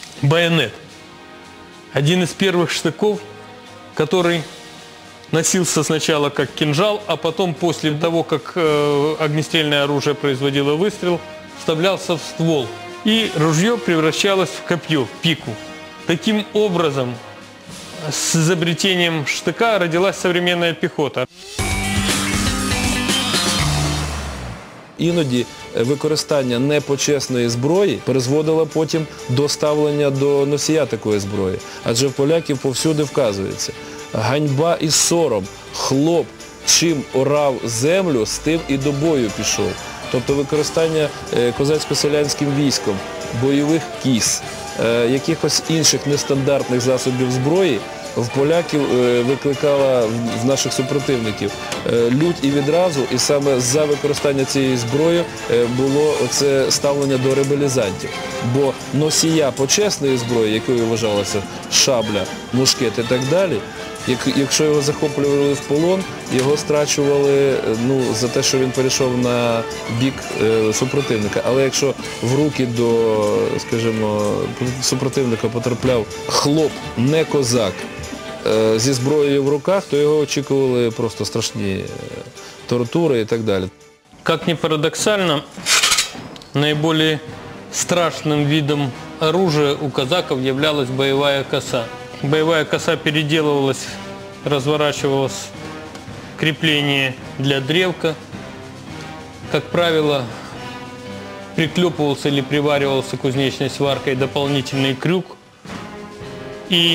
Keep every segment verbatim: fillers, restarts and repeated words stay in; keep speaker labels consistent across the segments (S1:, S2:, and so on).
S1: байонет. Один из первых штыков, который носился сначала как кинжал, а потом, после того, как э, огнестрельное оружие производило выстрел, вставлялся в ствол. И ружье превращалось в копье, в пику. Таким образом, с изобретением штыка родилась современная пехота.
S2: Іноді використання непочесної зброї призводило потім до ставлення до носія такої зброї. Адже в поляків повсюди вказується: ганьба і сором, хлоп, чим орав землю, з тим і до бою пішов. Тобто використання козацько-селянським військом бойових кіз, якихось інших нестандартних засобів зброї в поляків викликала в наших супротивників лють і відразу, і саме за використання цієї зброї було це ставлення до ребелізантів. Бо носія почесної зброї, якою вважалася шабля, мушкет і так далі, якщо його захоплювали в полон, його страчували ну, за те, що він перейшов на бік е, супротивника. Але якщо в руки до, скажімо, супротивника потрапляв хлоп, не козак, е, зі зброєю в руках, то його очікували просто страшні тортури і так далі.
S1: Как ни парадоксально, наиболее страшным видом оружия у казаков являлась боевая коса. Боевая коса переделывалась, разворачивалась крепление для древка. Как правило, приклепывался или приваривался кузнечной сваркой дополнительный крюк. И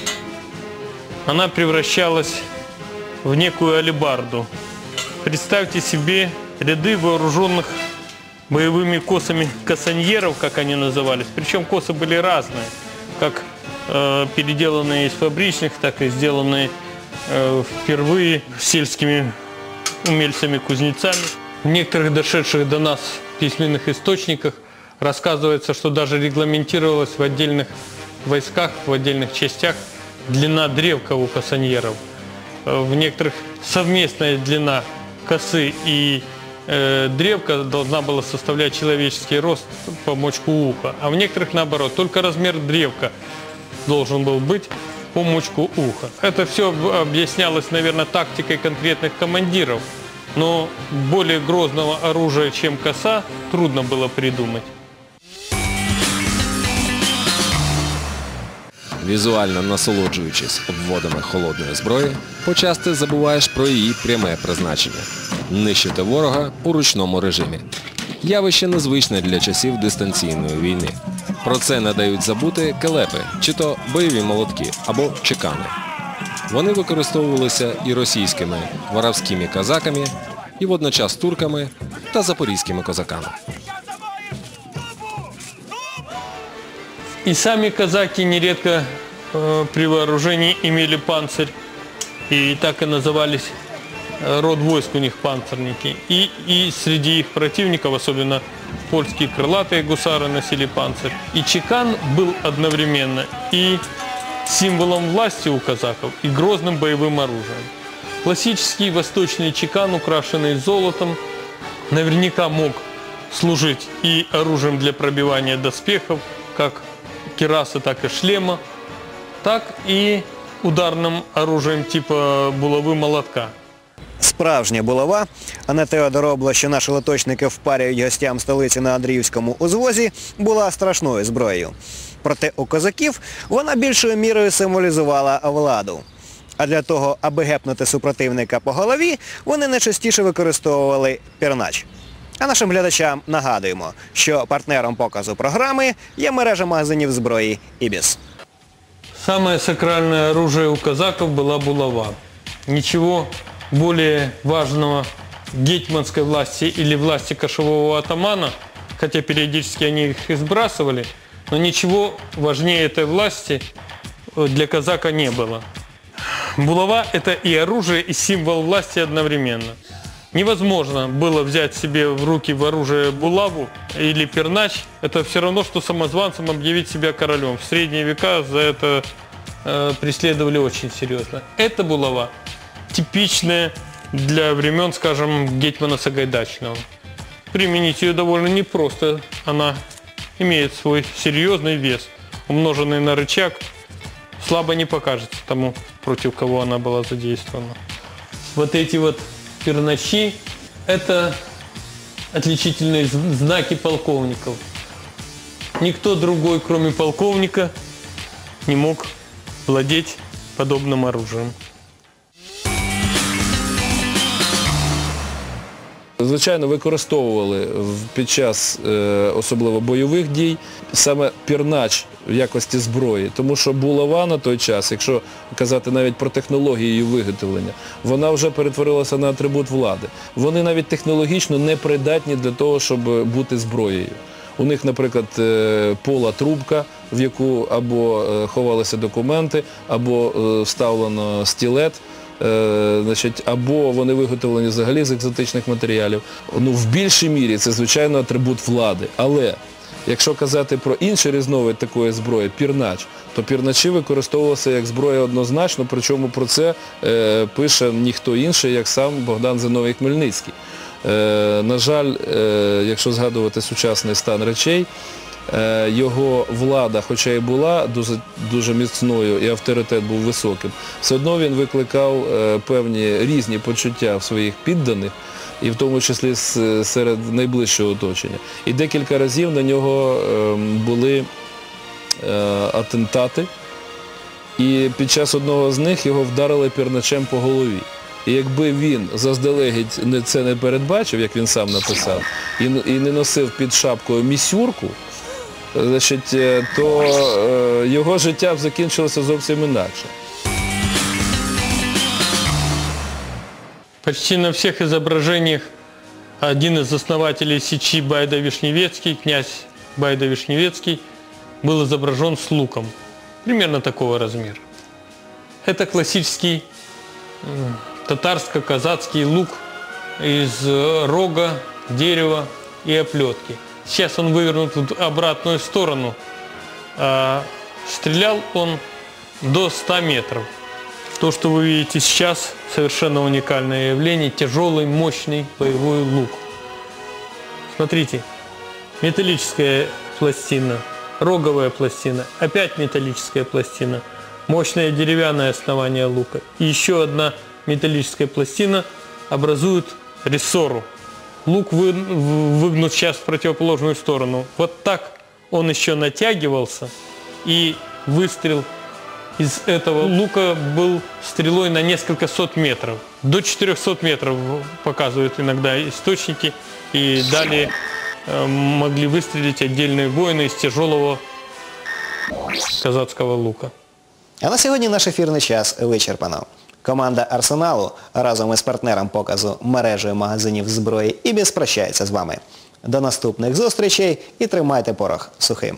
S1: она превращалась в некую алебарду. Представьте себе ряды вооруженных боевыми косами косаньеров, как они назывались. Причем косы были разные, как переделанные из фабричных, так и сделанные э, впервые сельскими умельцами-кузнецами. В некоторых дошедших до нас письменных источниках рассказывается, что даже регламентировалась в отдельных войсках, в отдельных частях длина древка у косаньеров. В некоторых совместная длина косы и э, древка должна была составлять человеческий рост по мочку уха, а в некоторых наоборот, только размер древка должен был быть по мочку уха. Это все объяснялось, наверное, тактикой конкретных командиров, но более грозного оружия, чем коса, трудно было придумать.
S3: Візуально насолоджуючись обводами холодної зброї, почасти забуваєш про її пряме призначення – нищити ворога у ручному режимі. Явище незвичне для часів дистанційної війни. Про це не дають забути келепи, чи то бойові молотки, або чекани. Вони використовувалися і російськими воровськими козаками, і водночас турками та запорізькими козаками.
S1: И сами казаки нередко э, при вооружении имели панцирь, и так и назывались, э, род войск у них панцирники. И, и среди их противников, особенно польские крылатые гусары, носили панцирь. И чекан был одновременно и символом власти у казаков, и грозным боевым оружием. Классический восточный чекан, украшенный золотом, наверняка мог служить и оружием для пробивания доспехов, как кирасы, так и шлема, так и ударным оружием типа булави молотка.
S4: Справжня булава, а не те одоробло, що наші латочники впарюють гостям столиці на Андріївському узвозі, була страшною зброєю. Проте у козаків вона більшою мірою символізувала владу. А для того, аби гепнути супротивника по голові, вони найчастіше використовували пірнач. А нашим глядачам нагадуємо, що партнером показу програми є мережа магазинів зброї «Ібіс».
S1: Самое сакральное оружие у казаков была булава. Ничего более важного гетьманской власти или власти кошевого атамана, хотя периодически они их и сбрасывали, но ничего важнее этой власти для казака не было. Булава – это и оружие, и символ власти одновременно. Невозможно было взять себе в руки в оружие булаву или пернач. Это все равно, что самозванцем объявить себя королем. В средние века за это э, преследовали очень серьезно. Эта булава типичная для времен, скажем, гетьмана Сагайдачного. Применить ее довольно непросто. Она имеет свой серьезный вес. умноженный на рычаг, слабо не покажется тому, против кого она была задействована. Вот эти вот перначи – это отличительные знаки полковников. Никто другой, кроме полковника, не мог владеть подобным оружием.
S2: Звичайно, використовували під час е, особливо бойових дій саме пірнач в якості зброї, тому що булава на той час, якщо казати навіть про технологію її виготовлення, вона вже перетворилася на атрибут влади. Вони навіть технологічно не придатні для того, щоб бути зброєю. У них, наприклад, е, пола трубка, в яку або е, ховалися документи, або е, вставлено стілет. Е, значить, або вони виготовлені взагалі з екзотичних матеріалів. Ну, в більшій мірі це, звичайно, атрибут влади. Але якщо казати про інший різновид такої зброї, пірнач, то пірначі використовувалися як зброя однозначно, причому про це е, пише ніхто інший, як сам Богдан Зиновій Хмельницький. Е, на жаль, е, якщо згадувати сучасний стан речей, його влада, хоча і була дуже, дуже міцною і авторитет був високим, все одно він викликав певні різні почуття в своїх підданих, і в тому числі серед найближчого оточення. І декілька разів на нього були атентати, і під час одного з них його вдарили пірначем по голові. І якби він заздалегідь це не передбачив, як він сам написав, і не носив під шапкою місюрку, значить, то е, його життя б закінчилося зовсім інакше.
S1: Почти на всех изображениях один из основателей Сечи Байда-Вишневецкий, князь Байда-Вишневецкий, был изображен с луком, примерно такого размера. Это классический э, татарско-казацкий лук из рога, дерева и оплетки. Сейчас он вывернут в обратную сторону. А стрелял он до ста метров. То, что вы видите сейчас, совершенно уникальное явление. Тяжелый, мощный боевой лук. Смотрите, металлическая пластина, роговая пластина, опять металлическая пластина, мощное деревянное основание лука. И еще одна металлическая пластина образует рессору. Лук вы, выгнут сейчас в противоположную сторону. Вот так он еще натягивался, и выстрел из этого лука был стрелой на несколько сот метров. До четырехсот метров показывают иногда источники, и далее э, могли выстрелить отдельные воины из тяжелого казацкого лука.
S4: А на сьогодні наш ефірний час вичерпано. Команда «Арсеналу» разом із партнером показу мережею магазинів зброї «Ібіс» прощається з вами. До наступних зустрічей і тримайте порох сухим.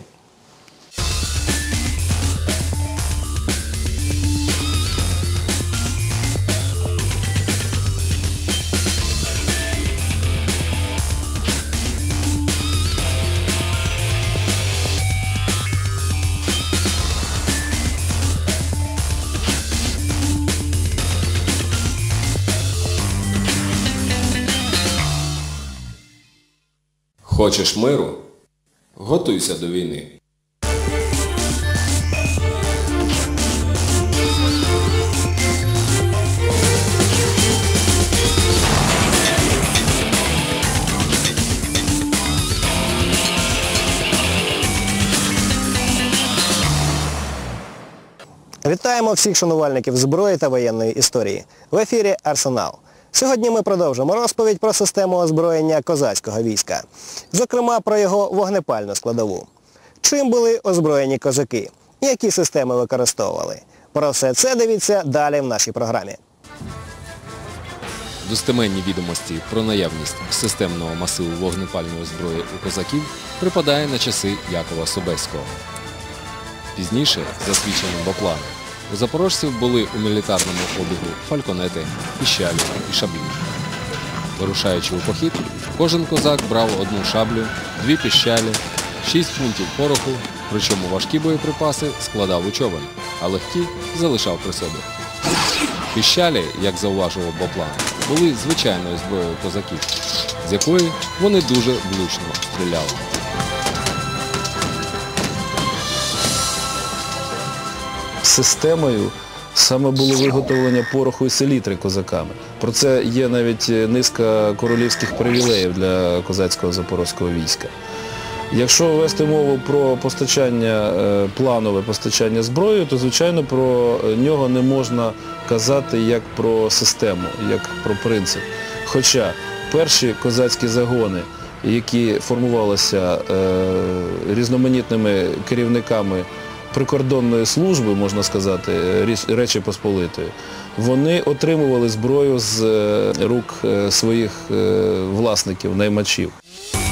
S3: Хочеш миру? Готуйся до війни.
S4: Вітаємо всіх шанувальників зброї та воєнної історії. В ефірі «Арсенал». Сьогодні ми продовжимо розповідь про систему озброєння козацького війська. Зокрема, про його вогнепальну складову. Чим були озброєні козаки? Які системи використовували? Про все це дивіться далі в нашій програмі.
S3: Достеменні відомості про наявність системного масиву вогнепальної зброї у козаків припадає на часи Якова Собеського. Пізніше, за свідченням Боплана, у запорожців були у мілітарному обігу фальконети, піщалі і шаблі. Вирушаючи у похід, кожен козак брав одну шаблю, дві піщалі, шість фунтів пороху, причому важкі боєприпаси складав у човен, а легкі залишав при собі. Піщалі, як зауважував Боплан, були звичайною зброєю козаків, з якої вони дуже влучно стріляли.
S2: системою саме було виготовлення пороху і селітри козаками. Про це є навіть низка королівських привілеїв для козацького запорозького війська. Якщо вести мову про постачання, планове постачання зброї, то, звичайно, про нього не можна казати як про систему, як про принцип. Хоча перші козацькі загони, які формувалися різноманітними керівниками прикордонної служби, можна сказати, Речі Посполитої, вони отримували зброю з рук своїх власників, наймачів.